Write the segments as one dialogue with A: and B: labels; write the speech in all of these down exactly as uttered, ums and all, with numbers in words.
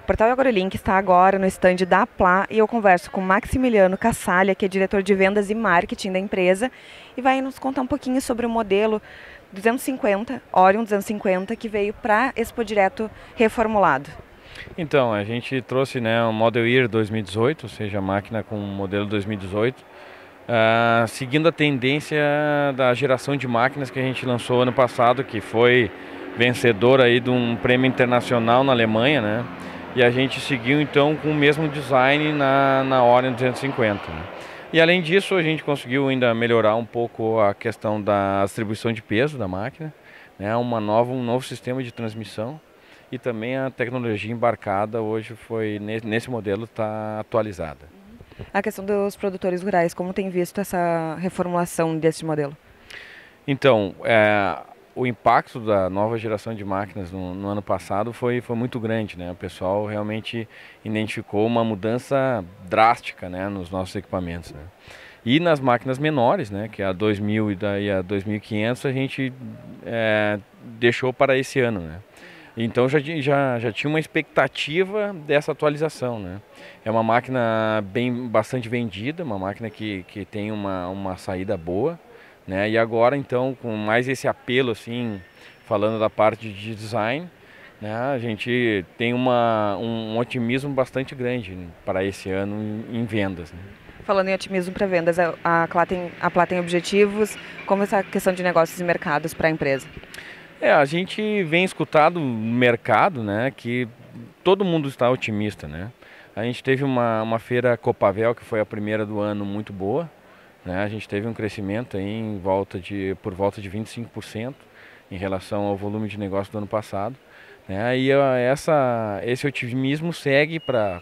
A: Portal AgroLink está agora no estande da Apla e eu converso com Maximiliano Cassalha, que é diretor de vendas e marketing da empresa, e vai nos contar um pouquinho sobre o modelo duzentos e cinquenta, Orion duzentos e cinquenta, que veio para Expo Direto reformulado.
B: Então, a gente trouxe, né, o Model Year dois mil e dezoito, ou seja, a máquina com o modelo dois mil e dezoito, uh, seguindo a tendência da geração de máquinas que a gente lançou ano passado, que foi vencedor aí de um prêmio internacional na Alemanha, né? E a gente seguiu então com o mesmo design na, na Orion duzentos e cinquenta. Né? E além disso, a gente conseguiu ainda melhorar um pouco a questão da distribuição de peso da máquina, né? Uma nova, um novo sistema de transmissão e também a tecnologia embarcada hoje foi nesse modelo está atualizada.
A: A questão dos produtores rurais, como tem visto essa reformulação desse modelo?
B: Então, é, o impacto da nova geração de máquinas no, no ano passado foi, foi muito grande, né? O pessoal realmente identificou uma mudança drástica, né, nos nossos equipamentos, né? E nas máquinas menores, né, que é a dois mil e a dois mil e quinhentos, a gente é, deixou para esse ano, né? Então já, já, já tinha uma expectativa dessa atualização, né? É uma máquina bem, bastante vendida, uma máquina que, que tem uma, uma saída boa, né? E agora então, com mais esse apelo, assim, falando da parte de design, né, a gente tem uma, um, um otimismo bastante grande para esse ano em, em vendas, né?
A: Falando em otimismo para vendas, a Apla tem, a Apla tem objetivos, como essa questão de negócios e mercados para a empresa?
B: É, a gente vem escutado no mercado, né, que todo mundo está otimista, né? A gente teve uma, uma feira Copavel, que foi a primeira do ano, muito boa, né? A gente teve um crescimento aí em volta de, por volta de vinte e cinco por cento em relação ao volume de negócio do ano passado, né? E essa, esse otimismo segue para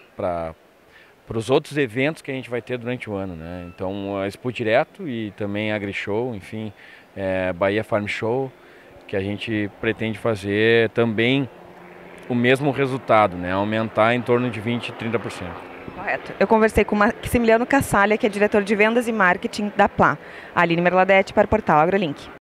B: para os outros eventos que a gente vai ter durante o ano, né? Então, a Expo Direto e também a AgriShow, enfim, é, Bahia Farm Show, que a gente pretende fazer também o mesmo resultado, né? Aumentar em torno de vinte, trinta por cento.
A: Correto. Eu conversei com Maximiliano Cassalha, que é diretor de vendas e marketing da Apla. Aline Merladete para o Portal AgroLink.